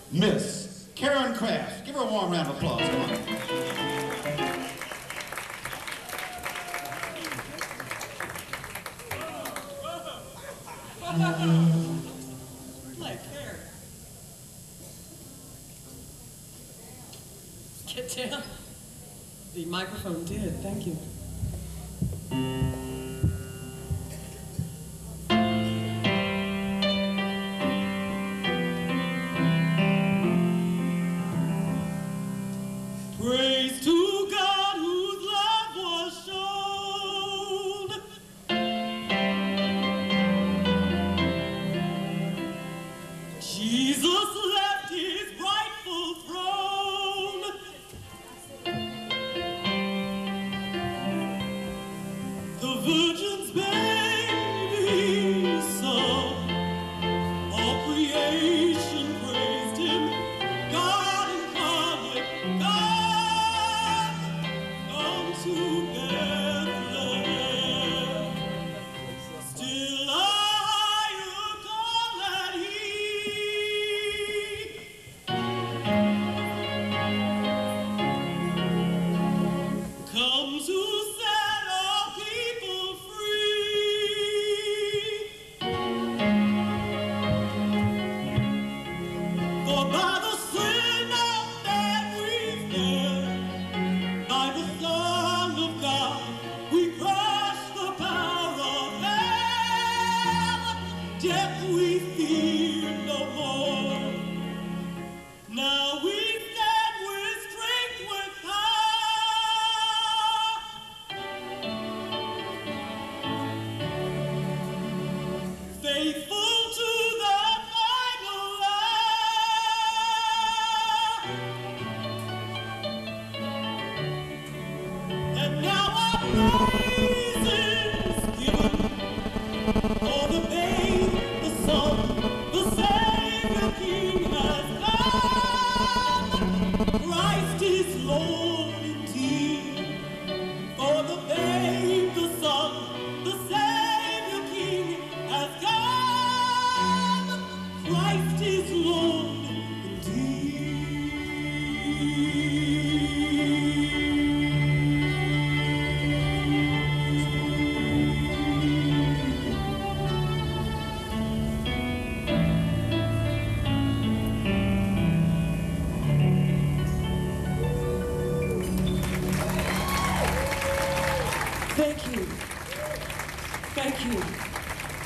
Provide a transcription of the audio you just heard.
Miss Kraft. Give her a warm round of applause. Come on. Get down. The microphone did. Thank you. Praise to God whose love was shown. Jesus left his rightful throne. The Virgin's baby son, all creation praised him. God incarnate, God come to Bethlehem. Still a higher call had he. Come to set all people free. For by the sin of man we fell, by the Son of God we crushed the power of hell. Death we fear no more. Now we stand with strength, with power, faithful to the final hour. And now I know